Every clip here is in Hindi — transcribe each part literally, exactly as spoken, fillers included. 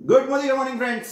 Good morning morning friends.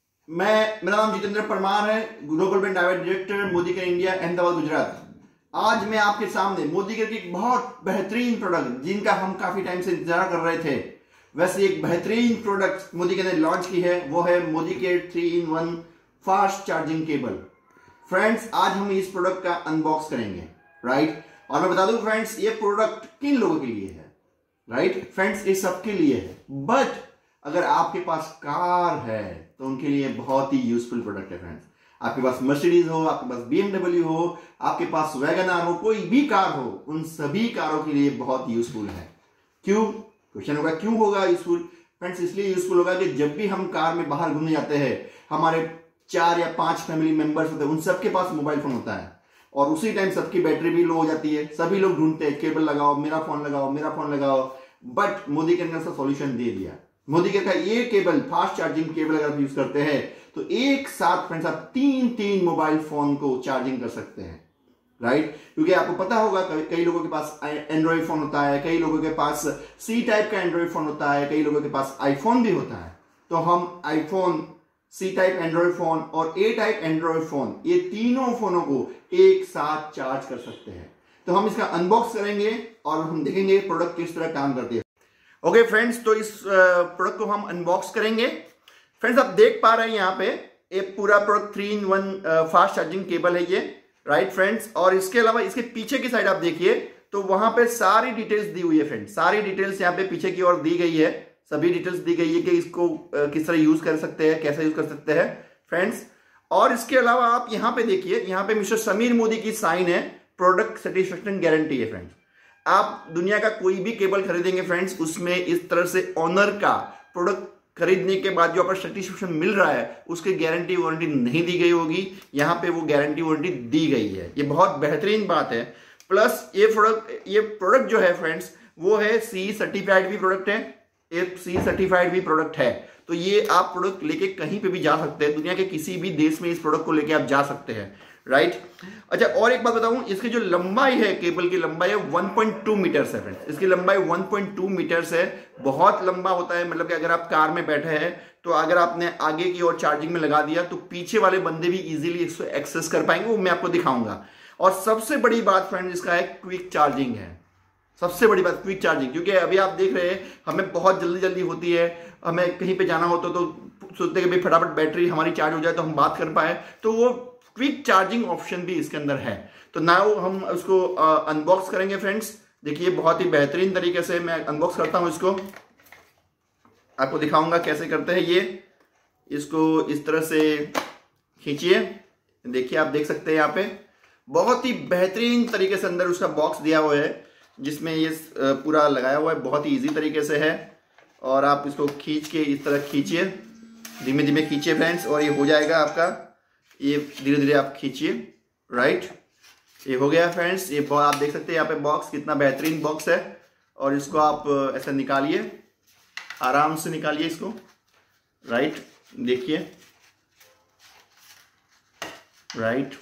मैं मेरा नाम जितेंद्र परमार है, global brand director Modi care India Ahmedabad Gujarat. आज मैं आपके सामने मोदी केयर की एक बहुत बेहतरीन प्रोडक्ट जिनका हम काफी टाइम से इंतजार कर रहे थे, वैसे एक बेहतरीन प्रोडक्ट मोदी केयर ने लॉन्च की है, वो है Modi care three in one fast charging cable. Friends, आज हम इस प्रोडक्ट का अनबॉक्स करेंगे, राइट। और मैं बता दूं फ्रेंड्स, ये प्रोडक्ट किन लोगों के लिए है, राइट फ्रेंड्स, ये सबके लिए है। बट अगर आपके पास कार है तो उनके लिए बहुत ही यूजफुल प्रोडक्ट है फ्रेंड्स। आपके पास मर्सिडीज हो, आपके पास बीएमडब्ल्यू हो, आपके पास वैगन आर हो, कोई भी कार हो, उन सभी कारों के लिए बहुत यूजफुल है। क्यों? क्वेश्चन होगा क्यों होगा यूजफुल? फ्रेंड्स, इसलिए यूजफुल होगा कि जब भी हम कार में बाहर घूमने जाते हैं, हमारे चार या पांच फैमिली मेंबर्स होते हैं, उन सबके पास मोबाइल फोन होता है और उसी टाइम सबकी बैटरी भी लो हो जाती है। सभी लोग ढूंढते हैं केबल लगाओ, मेरा फोन लगाओ, मेरा फोन लगाओ। बट मोदी केयर ने उसका सॉल्यूशन दे दिया। मोदी केयर का ये केबल, फास्ट चार्जिंग केबल अगर आप यूज करते हैं तो एक साथ फ्रेंड्स आप तीन तीन मोबाइल फोन को चार्जिंग कर सकते हैं, राइट। क्योंकि आपको पता होगा कई लोगों के पास एंड्रॉइड फोन होता है, कई लोगों के पास सी टाइप का एंड्रॉइड फोन होता है, कई लोगों के पास आईफोन भी होता है। तो हम iPhone, C type Android phone और ए टाइप एंड्रॉइड फोन, ये तीनों फोनों को एक साथ चार्ज कर सकते हैं। तो हम इसका अनबॉक्स करेंगे और हम देखेंगे प्रोडक्ट किस तरह काम करती है। ओके फ्रेंड्स, तो इस प्रोडक्ट को हम अनबॉक्स करेंगे। फ्रेंड्स, आप देख पा रहे हैं यहाँ पे ये पूरा product three in one fast charging cable है ये, राइट फ्रेंड्स। और इसके अलावा इसके पीछे की साइड आप देखिए तो वहां पे सारी डिटेल्स दी हुई है फ्रेंड्स। सारी डिटेल्स यहाँ पे पीछे की ओर दी गई है, सभी डिटेल्स दी गई है कि इसको किस तरह यूज कर सकते हैं, कैसे यूज कर सकते हैं फ्रेंड्स। और इसके अलावा आप यहाँ पे देखिए, यहाँ पे मिस्टर समीर मोदी की साइन है, प्रोडक्ट सेटिस्फेक्शन गारंटी है फ्रेंड्स। आप दुनिया का कोई भी केबल खरीदेंगे फ्रेंड्स, उसमें इस तरह से ऑनर का प्रोडक्ट खरीदने के बाद जो आपको सर्टिफिकेशन मिल रहा है उसकी गारंटी वारंटी नहीं दी गई होगी। यहाँ पे वो गारंटी वारंटी दी गई है, ये बहुत बेहतरीन बात है। प्लस ये प्रोडक्ट ये प्रोडक्ट जो है फ्रेंड्स वो है सी सर्टिफाइड भी प्रोडक्ट है, ये सी सर्टिफाइड भी प्रोडक्ट है। तो ये आप प्रोडक्ट लेके कहीं पे भी जा सकते हैं, दुनिया के किसी भी देश में इस प्रोडक्ट को लेके आप जा सकते हैं, राइट। अच्छा, और एक बात बताऊं, इसकी जो लंबाई है, केबल की लंबाई है वन पॉइंट टू मीटर्स है फ्रेंड्स। इसकी लंबाई वन पॉइंट टू मीटर्स है, बहुत लंबा होता है। मतलब कि अगर आप कार में बैठे हैं तो अगर आपने आगे की ओर चार्जिंग में लगा दिया तो पीछे वाले बंदे भी इजीली इसको एक्सेस कर पाएंगे, वो मैं आपको दिखाऊंगा। और सबसे बड़ी बात फ्रेंड्स इसका है क्विक चार्जिंग है, सबसे बड़ी बात क्विक चार्जिंग। क्योंकि अभी आप देख रहे हैं हमें बहुत जल्दी जल्दी होती है, हमें कहीं पे जाना होता तो सोचते हैं कि भाई फटाफट बैटरी हमारी चार्ज हो जाए तो हम बात कर पाए, तो वो क्विक चार्जिंग ऑप्शन भी इसके अंदर है। तो नाउ हम उसको अनबॉक्स करेंगे फ्रेंड्स। देखिए बहुत ही बेहतरीन तरीके से मैं अनबॉक्स करता हूं इसको, आपको दिखाऊंगा कैसे करते हैं ये। इसको इस तरह से खींचिए, देखिए आप देख सकते हैं यहाँ पे बहुत ही बेहतरीन तरीके से अंदर उसका बॉक्स दिया हुआ है जिसमें ये पूरा लगाया हुआ है, बहुत ही इजी तरीके से है। और आप इसको खींच के इस तरह खींचिए, धीमे धीमे खींचिए फ्रेंड्स, और ये हो जाएगा आपका। ये धीरे धीरे आप खींचिए, राइट। ये हो गया फ्रेंड्स। ये आप देख सकते हैं यहाँ पे बॉक्स कितना बेहतरीन बॉक्स है। और इसको आप ऐसे निकालिए, आराम से निकालिए इसको, राइट। देखिए, राइट,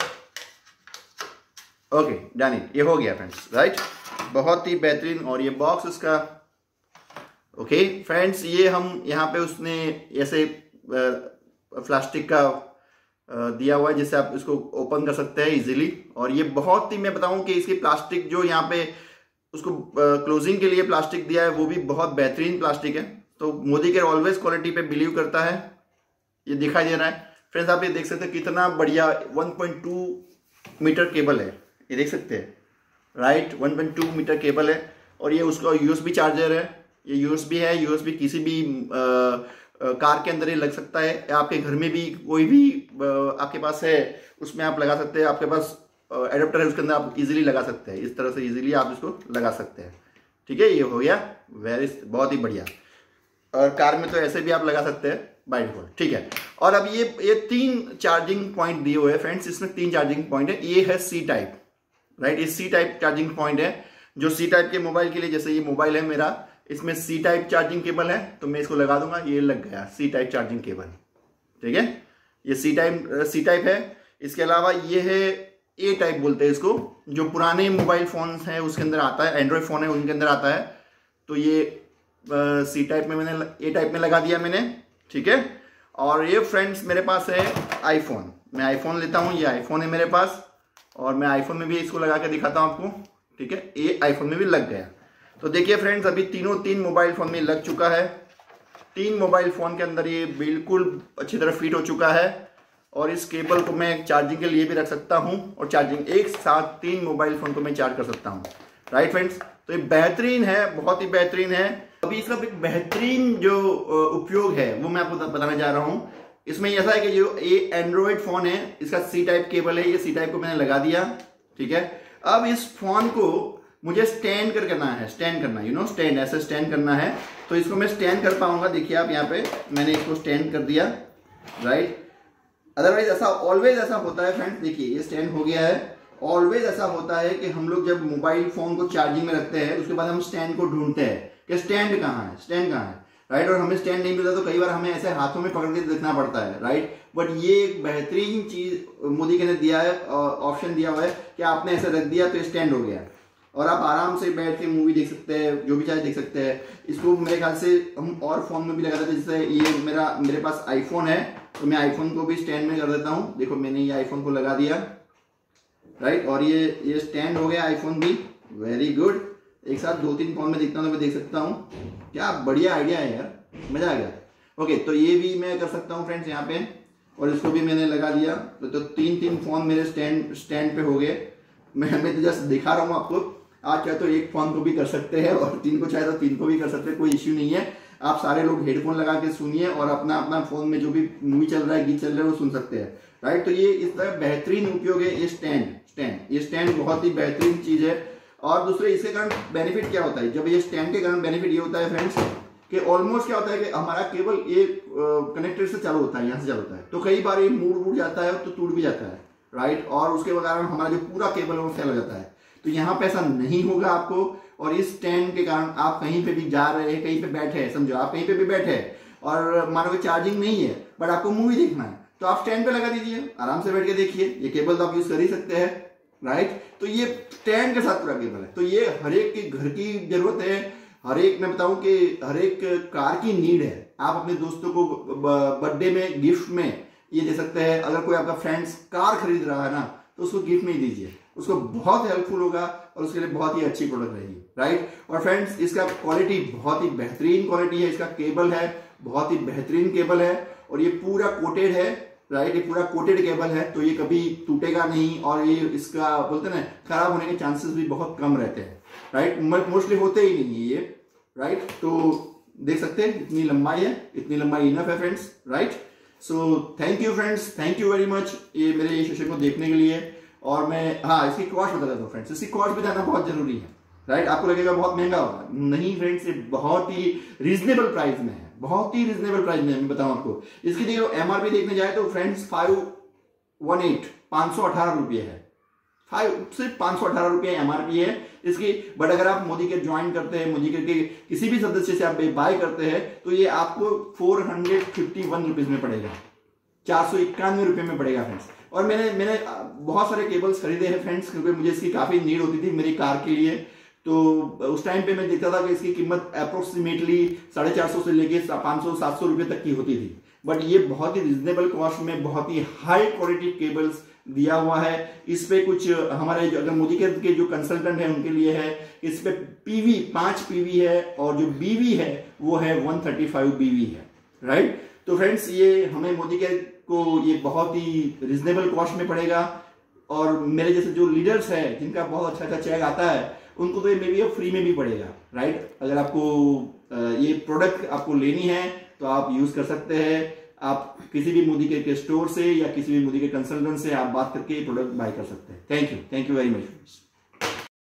ओके डन इट, ये हो गया फ्रेंड्स, राइट। बहुत ही बेहतरीन। और ये बॉक्स इसका, ओके फ्रेंड्स, ये हम यहाँ पे उसने ऐसे प्लास्टिक का दिया हुआ है जिससे आप इसको ओपन कर सकते हैं इजीली। और ये बहुत ही, मैं बताऊं कि इसकी प्लास्टिक जो यहाँ पे उसको क्लोजिंग के लिए प्लास्टिक दिया है वो भी बहुत बेहतरीन प्लास्टिक है। तो मोदी केयर ऑलवेज क्वालिटी पे बिलीव करता है। ये दिखाई दे रहा है फ्रेंड्स, आप ये देख सकते हैं कितना बढ़िया one point two metre cable है, ये देख सकते हैं, right. One point two metre cable है। और ये उसका यूएसबी चार्जर है, ये यूएसबी है, यूएसबी किसी भी आ, कार के अंदर ही लग सकता है, आपके घर में भी कोई भी आपके पास है उसमें आप लगा सकते हैं। आपके पास एडाप्टर है उसके अंदर आप इजीली लगा सकते हैं, इस तरह से इजीली आप इसको लगा सकते हैं, ठीक है। ये हो गया वेरी, बहुत ही बढ़िया। और कार में तो ऐसे भी आप लगा सकते हैं बाय डिफॉल्ट, ठीक है। और अब ये ये तीन चार्जिंग पॉइंट दिए हुए हैं फ्रेंड्स, इसमें तीन चार्जिंग पॉइंट है। ये है सी टाइप, राइट, ये सी टाइप चार्जिंग पॉइंट है जो सी टाइप के मोबाइल के लिए, जैसे ये मोबाइल है मेरा, इसमें सी टाइप चार्जिंग केबल है तो मैं इसको लगा दूंगा, ये लग गया सी टाइप चार्जिंग केबल, ठीक है। ये सी टाइप सी टाइप है। इसके अलावा ये है ए टाइप बोलते हैं इसको, जो पुराने मोबाइल फोन है उसके अंदर आता है, एंड्रॉयड फोन है उनके अंदर आता है। तो ये सी टाइप में मैंने, ए टाइप में लगा दिया मैंने, ठीक है। और ये फ्रेंड्स मेरे पास है आईफोन, मैं आईफोन लेता हूँ, ये आईफोन है मेरे पास और मैं आईफोन में भी इसको लगा के दिखाता हूँ आपको, ठीक है। ये आईफोन में भी लग गया। तो देखिए फ्रेंड्स अभी तीनों तीन मोबाइल फ़ोन में लग चुका है। तीन मोबाइल फ़ोन के अंदर ये बिल्कुल अच्छी तरह फिट हो चुका है और इस केबल को मैं चार्जिंग के लिए भी रख सकता हूँ और चार्जिंग एक साथ तीन मोबाइल फ़ोन को मैं चार्ज कर सकता हूँ, राइट फ्रेंड्स। तो ये बेहतरीन है, बहुत ही बेहतरीन है। अभी इसका एक बेहतरीन जो उपयोग है वो मैं आपको बताना चाह रहा हूँ। इसमें ऐसा है कि जो ये एंड्रॉयड फ़ोन है, इसका सी टाइप केबल है, ये सी टाइप को मैंने लगा दिया, ठीक है। अब इस फोन को मुझे स्टैंड कर करना है, स्टैंड करना, यू नो स्टैंड, ऐसे स्टैंड करना है। तो इसको मैं स्टैंड कर पाऊंगा, देखिए आप यहाँ पे मैंने इसको स्टैंड कर दिया, राइट। अदरवाइज ऐसा ऑलवेज ऐसा होता है फ्रेंड्स, देखिए ये स्टैंड हो गया है। ऑलवेज ऐसा होता है कि हम लोग जब मोबाइल फोन को चार्जिंग में रखते हैं उसके बाद हम स्टैंड को ढूंढते हैं कि स्टैंड कहाँ है, स्टैंड कहाँ है, राइट। और हमें स्टैंड नहीं मिलता तो कई बार हमें ऐसे हाथों में पकड़ के देखना पड़ता है, राइट। बट ये एक बेहतरीन चीज मोदी के ने दिया है, ऑप्शन दिया हुआ है कि आपने ऐसे रख दिया तो स्टैंड हो गया और आप आराम से बैठ के मूवी देख सकते हैं, जो भी चाहे देख सकते हैं। इसको मेरे ख्याल से हम और फोन में भी लगा देते हैं, जैसे ये मेरा मेरे पास आईफोन है तो मैं आईफोन को भी स्टैंड में कर देता हूँ। देखो मैंने ये आईफोन को लगा दिया, राइट। और ये ये स्टैंड हो गया आईफोन भी, वेरी गुड। एक साथ दो तीन फोन में देखता हूँ तो मैं देख सकता हूँ, क्या बढ़िया आइडिया है यार, मजा आ गया। ओके, तो ये भी मैं कर सकता हूँ फ्रेंड्स यहाँ पे, और इसको भी मैंने लगा दिया तो, तो तीन तीन फोन मेरे स्टैंड स्टैंड पे हो गए। मैं मैं तो जस्ट दिखा रहा हूँ आपको, आप चाहे तो एक फोन को भी कर सकते हैं और तीन को चाहे तो तीन को भी कर सकते हैं, कोई इश्यू नहीं है। आप सारे लोग हेडफोन लगा के सुनिए और अपना अपना फोन में जो भी मूवी चल रहा है, गीत चल रहा है वो सुन सकते हैं, राइट। तो ये इस तरह बेहतरीन उपयोग है ये स्टैंड स्टैंड ये स्टैंड बहुत ही बेहतरीन चीज है। और दूसरे इसके कारण बेनिफिट क्या होता है, जब ये स्टैंड के कारण बेनिफिट ये होता है फ्रेंड्स कि ऑलमोस्ट क्या होता है कि हमारा केबल ये कनेक्टर से चालू होता है, यहाँ से चालू होता है, तो कई बार ये मुड़ मुड़ जाता है तो टूट भी जाता है, राइट। और उसके कारण हमारा जो पूरा केबल है वो फेल हो जाता है। तो यहाँ पे ऐसा नहीं होगा आपको। और इस स्टैंड के कारण आप कहीं पे भी जा रहे हैं, कहीं पे बैठे हैं, समझो आप कहीं पे भी बैठे हैं और मानो कि चार्जिंग नहीं है बट आपको मूवी देखना है तो आप स्टैंड पे लगा दीजिए, आराम से बैठ के देखिए। ये केबल तो आप यूज कर ही सकते हैं, राइट। तो ये स्टैंड के साथ पूरा केबल है। तो ये हर एक के घर की जरूरत है, हर एक मैं बताऊं कि हर एक कार की नीड है। आप अपने दोस्तों को बर्थडे में गिफ्ट में ये दे सकते हैं। अगर कोई आपका फ्रेंड्स कार खरीद रहा है ना तो उसको गिफ्ट में दीजिए, उसको बहुत हेल्पफुल होगा और उसके लिए बहुत ही अच्छी प्रोडक्ट रहेगी, राइट। और फ्रेंड्स इसका क्वालिटी बहुत ही बेहतरीन क्वालिटी है, इसका केबल है बहुत ही बेहतरीन केबल है और ये पूरा कोटेड है, राइट। ये पूरा कोटेड केबल है तो ये कभी टूटेगा नहीं और ये इसका बोलते ना खराब होने के चांसेस भी बहुत कम रहते हैं, राइट। मोस्टली होते ही नहीं है ये, राइट। तो देख सकते हैं इतनी लंबाई है, इतनी लंबाई इनफ है friends, right. So thank you friends, thank you very much ये मेरे ये सेशन को देखने के लिए। और मैं हाँ इसकी कॉस्ट बता देता हूँ फ्रेंड्स, इसकी कॉस्ट भी जानना बहुत जरूरी है, राइट। आपको लगेगा बहुत महंगा होगा, नहीं फ्रेंड्स ये बहुत ही रीजनेबल प्राइस में है, बहुत ही रीजनेबल प्राइस में। मैं बताऊं आपको इसकी देखिए एमआरपी देखने जाए तो फ्रेंड्स फाइव वन एट पांच सौ अठारह रुपये है, फाइव सिर्फ पांच सौ अठारह रुपये एमआरपी है इसकी। बट अगर आप मोदी के ज्वाइन करते हैं, मोदी के किसी भी सदस्य से आप बाय करते हैं तो ये आपको four hundred fifty one rupees में पड़ेगा, चार सौ इक्यानवे रुपये में पड़ेगा फ्रेंड्स। और मैंने मैंने बहुत सारे केबल्स खरीदे हैं फ्रेंड्स क्योंकि मुझे इसकी काफी नीड होती थी मेरी कार के लिए। तो उस टाइम पे मैं देखता था कि इसकी कीमत अप्रोक्सीमेटली साढ़े चार सौ से लेके पाँच सौ सात सौ रुपये तक की होती थी। बट ये बहुत ही रिजनेबल कॉस्ट में बहुत ही हाई क्वालिटी केबल्स दिया हुआ है। इस पे कुछ हमारे अगर मोदी के जो कंसल्टेंट है उनके लिए है, इस पे पीवी पांच पीवी है और जो बीवी है वो है वन थर्टी फाइव बीवी है, राइट। तो फ्रेंड्स ये हमें मोदी के को ये बहुत ही रिजनेबल कॉस्ट में पड़ेगा। और मेरे जैसे जो लीडर्स है जिनका बहुत अच्छा अच्छा चेक आता है उनको तो ये मे बी फ्री में भी पड़ेगा, राइट। अगर आपको ये प्रोडक्ट आपको लेनी है तो आप यूज कर सकते हैं। आप किसी भी मोदी के स्टोर से या किसी भी मोदी के कंसल्टेंट से आप बात करके प्रोडक्ट बाय कर सकते हैं। Thank you, thank you very much.